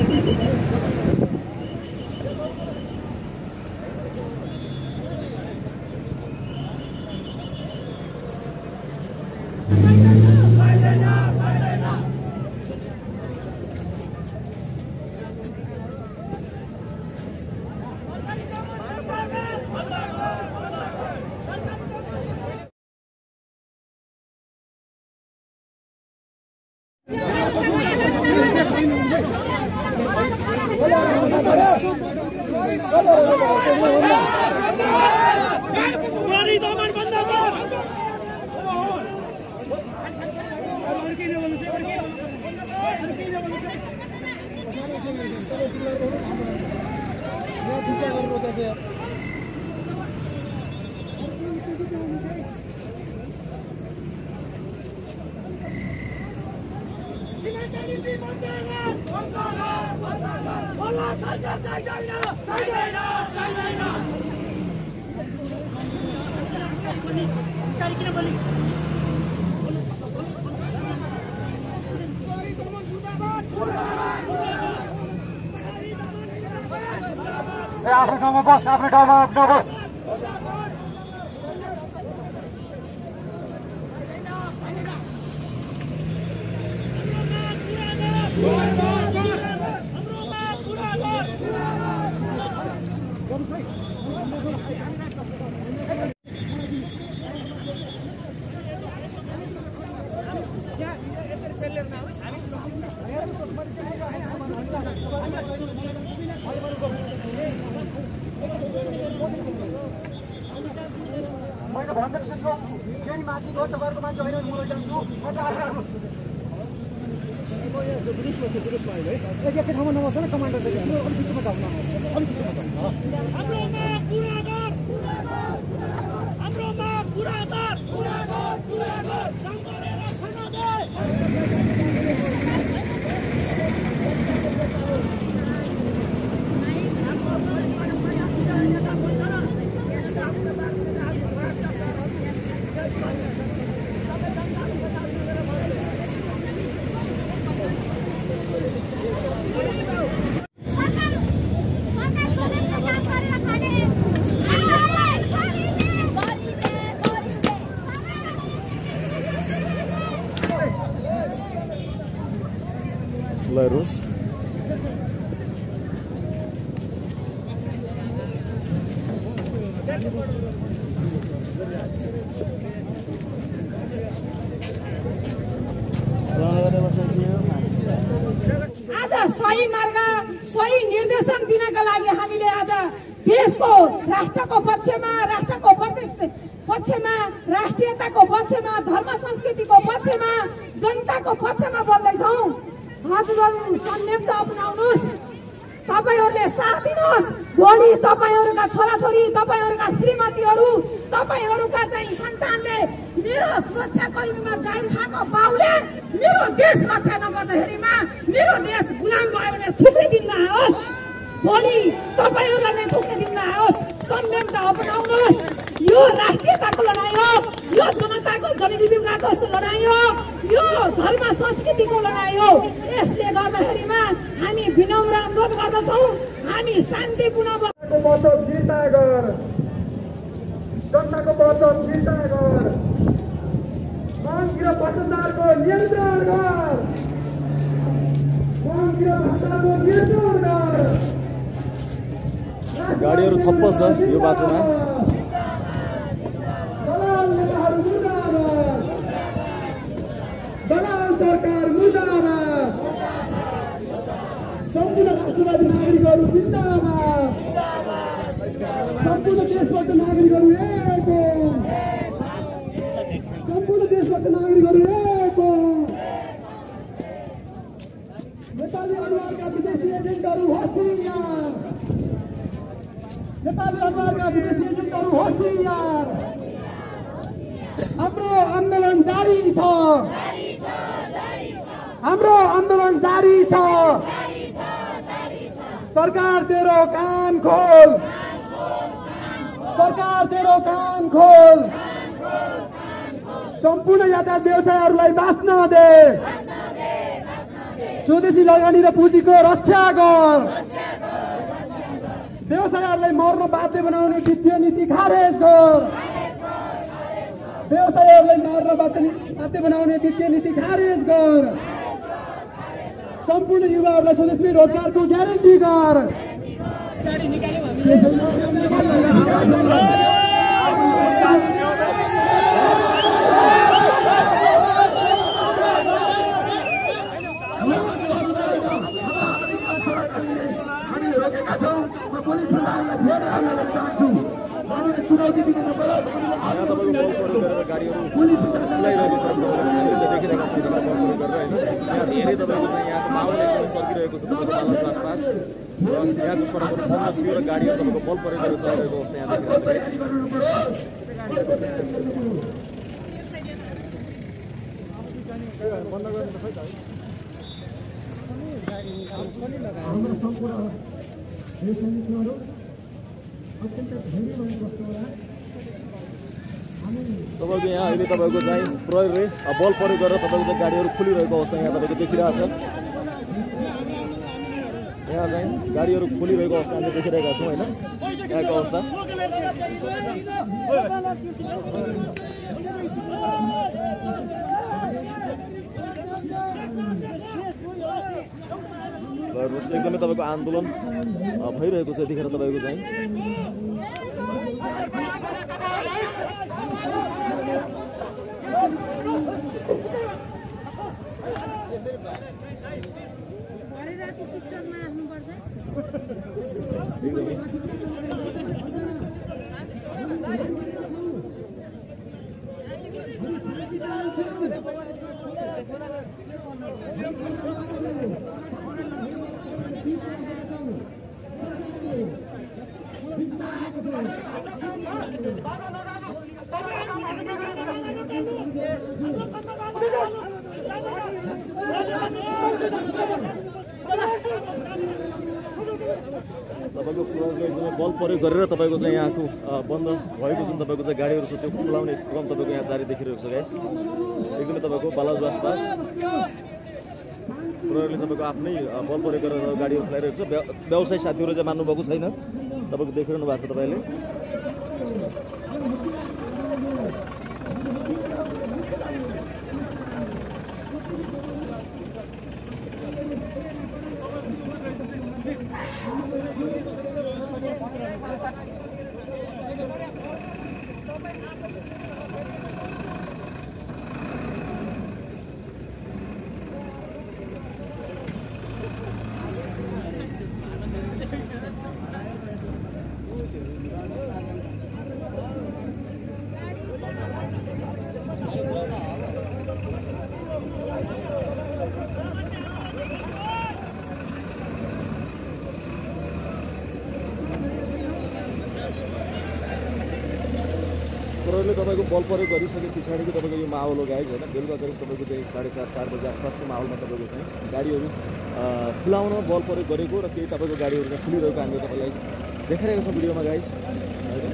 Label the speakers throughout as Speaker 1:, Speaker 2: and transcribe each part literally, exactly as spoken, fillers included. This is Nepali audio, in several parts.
Speaker 1: आफ्नो ठाउँमा बस, आफ्नो ठाउँमा नबस। मैले भन्दै छु फेरि माथि गयो तपाईहरुको मान्छे हैन म जान्छु एक एक ठाउँमा नबस्छ न कमान्डर चाहिँ अलि बिचमा जाऊ न अलि बिचमा जाऊ हाम्रो माग पुरा गर हाम्रो माग पुरा गर पुरा गर पुरा गर संगरेर खान दे
Speaker 2: Larus
Speaker 3: आज सही मार्ग सही निर्देशन दिनका लागि हामीले आज देशको राष्ट्रको पक्षमा राष्ट्रको पक्षमा राष्ट्रियताको पक्षमा धर्म संस्कृतिको पक्षमा जनताको पक्षमा बोल्दैछौँ। हजुरहरू संयम त अपनाउनुहोस्, तपाईहरूले साथ दिनुहोस्। भोलि तपाईहरूका छोराछोरी तपाईहरूका श्रीमतीहरू तपाईहरूका चाहिँ सन्तानले मेरो सुरक्षाकर्मीमा जाहिर खाएको बाउले मेरो देश रक्षा नगर्दाखेरिमा मेरो देश गुलाम भयो भने थुप्रिदिन आओस्। भोलि तपाईहरूलाई नै थुप्रिदिन आओस्। संयम त अपनाउनुहोस्। यो राष्ट्रियताको लडाईँ हो, यो जनताको जनजीविकाको लडाईँ हो, यो धर्म संस्कृतिको लडाईँ हो। यसले गर्दाखेरिमा हामी विनम्र अनुरोध गर्दछौँ, हामी शान्तिपूर्ण
Speaker 1: वचन फिर्ता गर, जनताको वचन फिर्ता गर, मन्दिर भ्रष्टाचारको नियन्त्रण गर, मन्दिर भ्रष्टाचारको नियन्त्रण गर।
Speaker 2: गाडीहरू थप्प छ यो बाटोमा।
Speaker 1: दलाल सरकार मुर्दाबाद, सम्पूर्ण राष्ट्रवादी नागरिकहरू जिन्दाबाद, सम्पूर्ण देशबाट नागरिकहरू एक हो, सम्पूर्ण देशबाट नागरिकहरू एक हो। नेपाली अनुहारका विदेशी एजेन्टहरू होसियार, नेपाली अनुहारका विदेशी एजेन्टहरू होसियार। हाम्रो आन्दोलन जारी छ, हाम्रो आन्दोलन जारी छ। सरकार तेरो कान खोल, सरकार तेरो कान खोल। सम्पूर्ण यातायात व्यवसायहरूलाई बाँच्न दे,
Speaker 4: स्वदेशी लगानी र पुँजीको रक्षा गर। व्यवसायहरूलाई मर्न बाध्य बनाउने वित्तीय नीति खारेज गर। व्यवसायहरूलाई मर्न बाध्य बनाउने वित्तीय नीति खारेज गर। सम्पूर्ण युवाहरूलाई स्वदेशी रोजगारको ग्यारेन्टी गर।
Speaker 2: सकिरहेको छ तपाईँको आसपास र यहाँको सडकहरू बन्द थियो र गाडीहरू तपाईँको बल परेको चलिरहेको अवस्था यहाँ तपाईँको यहाँ अहिले तपाईँको चाहिँ प्रहरीले बल प्रयोग गरेर तपाईँको चाहिँ गाडीहरू खुलिरहेको अवस्था यहाँ तपाईँको देखिरहेको छ। यहाँ चाहिँ गाडीहरू खोलिरहेको अवस्था हामीले देखिरहेका छौँ होइन यहाँको अवस्था। एकदमै तपाईँको आन्दोलन भइरहेको छ यतिखेर तपाईँको चाहिँ। तपाईँको प्रहरीले एकदमै बल प्रयोग गरेर तपाईँको चाहिँ यहाँको बन्द भएको जुन तपाईँको चाहिँ गाडीहरू छ त्यो खुलाउने क्रम तपाईँको यहाँ जारी देखिरहेको छ गाइस। एकदमै तपाईँको बालाजु आसपास प्रहरीले तपाईँको आफ्नै बल प्रयोग गरेर गाडीहरू खुलाइरहेको छ। व्यवसायी साथीहरू चाहिँ मान्नुभएको छैन, तपाईँको देखिरहनु भएको छ तपाईँले। प्रहरीले तपाईँको बल प्रयोग गरिसके पछाडिको तपाईँको यो माहौल हो गाइज होइन। बेलुका करिब तपाईँको चाहिँ साढे सात चार बजी आसपासको माहौलमा तपाईँको चाहिँ गाडीहरू खुलाउन बल प्रयोग गरेको र केही तपाईँको गाडीहरू चाहिँ खुलिरहेको हामीले तपाईँलाई देखाइरहेको छौँ भिडियोमा गाइज होइन।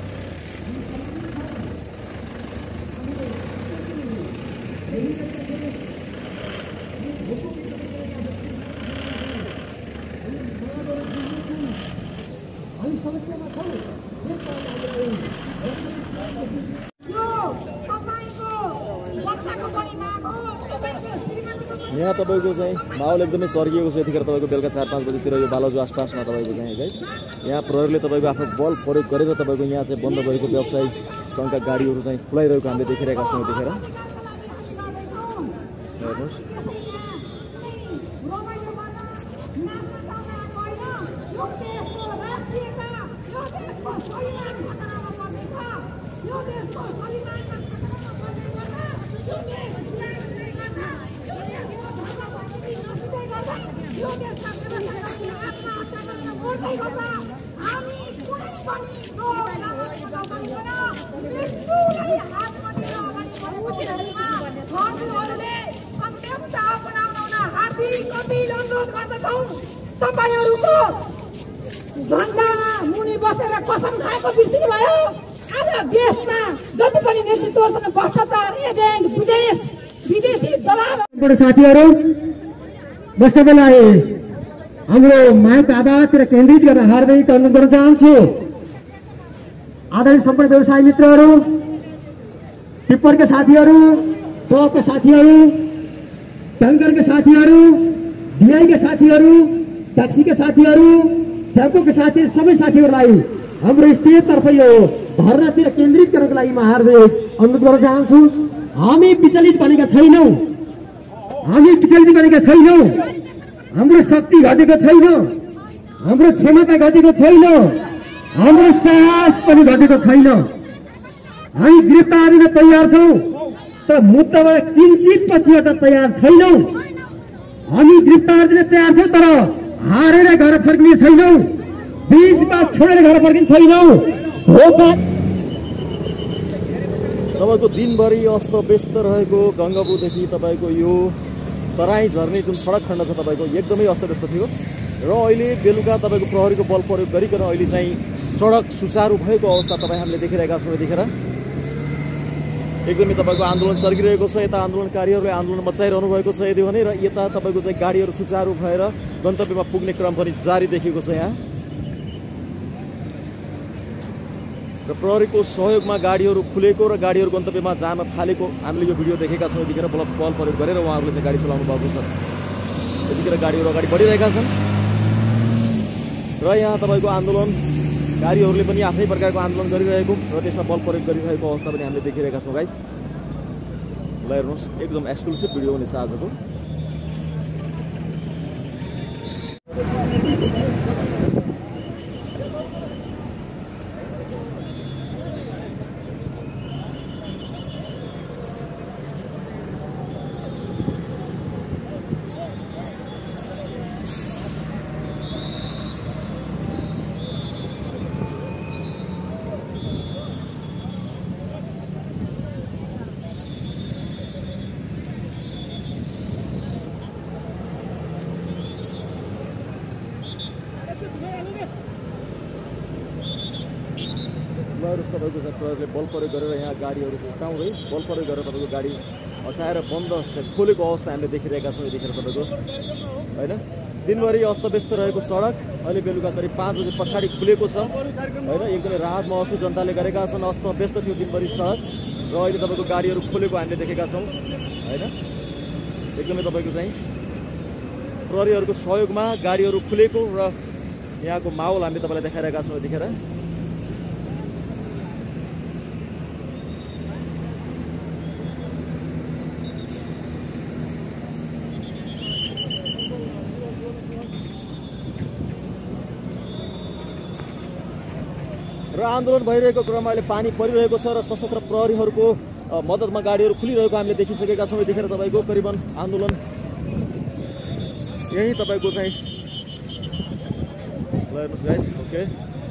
Speaker 2: यहाँ तपाईँको चाहिँ माहौल एकदमै सर्किएको छ यतिखेर तपाईँको बेलुका चार पाँच बजीतिर यो बालाजु आसपासमा तपाईँको चाहिँ गाइस यहाँ प्रहरीले तपाईँको आफ्नो बल प्रयोग गरेर तपाईँको यहाँ चाहिँ बन्द भएको व्यवसायी सङ्घका गाडीहरू चाहिँ खुलाइरहेको हामीले देखिरहेका छौँ यतिखेर हेर्नुहोस्।
Speaker 3: तपाईहरुको झन्डामा मुनि बसेर कसम खाएको बिर्सिनु भयो। आज देशमा जति पनि नेतृत्वसँग भ्रष्टाचार एजेन्ट विदेश विदेशी दलाल
Speaker 4: साथीहरु म सबैलाई हाम्रो मायाको आवाजतिर केन्द्रित गर्न हार्दिक अनुरोध गर्न चाहन्छु। आदरणीय सम्पूर्ण व्यवसाय मित्रहरू, टिप्परका साथीहरू, ट्रकका साथीहरू, ट्याङ्करका साथीहरू, डिआईका साथीहरू, ट्याक्सीका साथीहरू, टेम्पोका साथी, सबै साथीहरूलाई हाम्रो स्टेजतर्फ यो धरनातिर केन्द्रित गर्नको लागि म हार्दिक अनुरोध गर्न चाहन्छु। हामी विचलित बनेका छैनौँ, हामी विचलित बनेका छैनौँ। हाम्रो शक्ति घटेको छैन, हाम्रो क्षमता घटेको छैन, हाम्रो साहस पनि घटेको छैन। हामी गिरफ्तार दिन तयार छौँ, तर मुद्दाबाट किञ्चित पछि हट्न तयार छैनौँ। हामी गिरफ्तार दिन तयार छौँ, तर हारेर घर फर्किने छैनौँ, बिचमा छोडेर घर फर्किने छैनौँ।
Speaker 2: तपाईँको दिनभरि अस्त व्यस्त रहेको गङ्गापुदेखि तपाईँको यो तराई झर्ने जुन सडक खण्ड छ तपाईँको एकदमै अस्तव्यस्त थियो र अहिले बेलुका तपाईँको प्रहरीको बल प्रयोग गरिकन अहिले चाहिँ सडक सुचारू भएको अवस्था तपाईँ हामीले देखिरहेका छौँ। यतिखेर एकदमै तपाईँको आन्दोलन चर्किरहेको छ, यता आन्दोलनकारीहरूले आन्दोलन मचाइरहनु भएको छ यदि भने, र यता तपाईँको चाहिँ गाडीहरू सुचारू भएर गन्तव्यमा पुग्ने क्रम पनि जारी देखिएको छ यहाँ। र प्रहरीको सहयोगमा गाडीहरू खुलेको र गाडीहरू गन्तव्यमा जान थालेको हामीले यो भिडियो देखेका छौँ। यतिखेर बल बल प्रयोग गरेर उहाँहरूले चाहिँ गाडी चलाउनु भएको छ। यतिखेर गाडीहरू अगाडि बढिरहेका छन् र यहाँ तपाईँको आन्दोलनकारीहरूले पनि आफ्नै प्रकारको आन्दोलन गरिरहेको र त्यसमा बल प्रयोग गरिरहेको अवस्था पनि हामीले देखिरहेका छौँ गाइस। ल हेर्नुहोस्, एकदम एक्सक्लुसिभ भिडियो हुनेछ आजको। तपाईँको चाहिँ प्रहरीले बल प्रयोग गरेर यहाँ गाडीहरू हटाउँदै बल प्रयोग गरेर तपाईँको गाडी हटाएर बन्द खोलेको अवस्था हामीले देखिरहेका छौँ यतिखेर तपाईँको, होइन। दिनभरि अस्तव्यस्त रहेको सडक अहिले बेलुका करिब पाँच बजे पछाडि खुलेको छ, होइन। एकदमै राहत महसुस जनताले गरेका छन्। अस्तव्यस्त थियो दिनभरि सडक र अहिले तपाईँको गाडीहरू खोलेको हामीले देखेका छौँ, होइन। एकदमै तपाईँको चाहिँ प्रहरीहरूको सहयोगमा गाडीहरू खुलेको र यहाँको माहौल हामीले तपाईँलाई देखाइरहेका छौँ यतिखेर। र आन्दोलन भइरहेको क्रममा अहिले पानी परिरहेको छ र सशस्त्र प्रहरीहरूको मद्दतमा गाडीहरू खुलिरहेको हामीले देखिसकेका छौँ यतिखेर तपाईँको। करिबन आन्दोलन यही तपाईँको चाहिँ ल हेर्नुहोस् गाइस, ओके।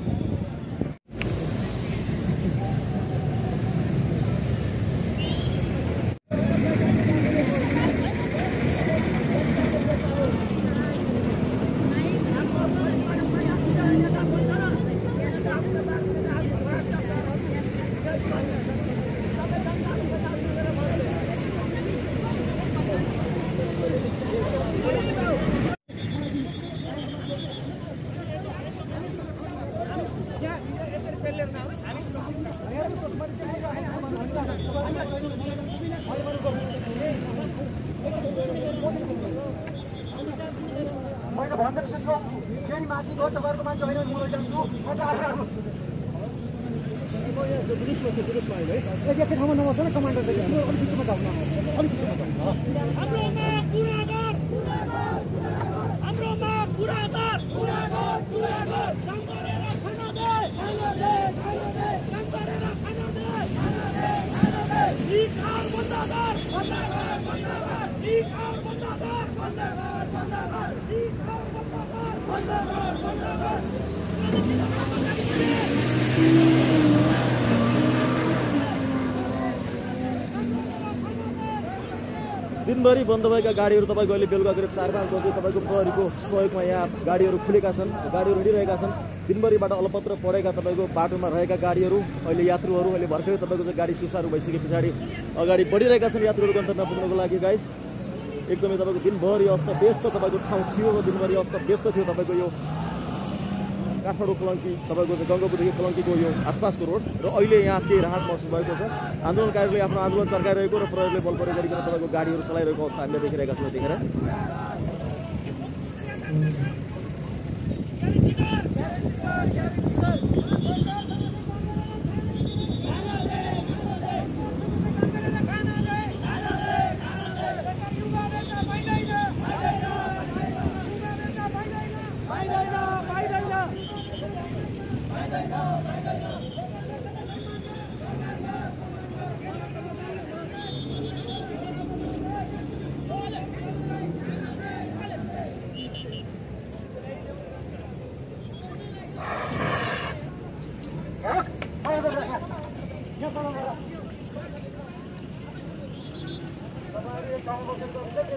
Speaker 1: एक ठाउँमा नबस्छ न कमान्डर, अलिक बिचमा जाउँ न, अलिक बिचमा जाउँ न। हाम्रो माग पुरा गर, हाम्रो माग पुरा गर, पुरा गर, पुरा गर। काम गरेर खान दे, खान दे, खान दे, काम गरेर खान दे, खान दे, खान दे। ई कार बन्द गर, बन्द गर, बन्द गर। ई कार बन्द गर, बन्द गर, बन्द गर। ई कार बन्द गर, बन्द गर, बन्द गर।
Speaker 2: दिनभरि बन्द भएका गाडीहरू तपाईँको अहिले बेलुका करिब चार पाँच बजे तपाईँको प्रहरीको सहयोगमा यहाँ गाडीहरू खुलेका छन्, गाडीहरू हिँडिरहेका छन्। दिनभरिबाट अलपत्र परेका तपाईँको बाटोमा रहेका गाडीहरू अहिले यात्रुहरू अहिले भर्खरै तपाईँको चाहिँ गाडी सुचारू भइसके पछाडि अगाडि बढिरहेका छन् यात्रुहरू गन्तव्यमा पुग्नको लागि गाइस। एकदमै तपाईँको दिनभरि अस्त व्यस्त तपाईँको ठाउँ थियो दिनभरि अस्त व्यस्त थियो तपाईँको यो काठमाडौँ कलङ्की तपाईँको गङ्गापुरदेखि कलङ्कीको यो आसपासको रोड र अहिले यहाँ केही राहत महसुस भएको छ आन्दोलनकारीले आफ्नो आन्दोलन चर्काइरहेको र प्रहरीले बल प्रयोग गरिकन तपाईँको गाडीहरू चलाइरहेको अवस्था हामीले देखिरहेका छौँ देखेर
Speaker 1: यहाँ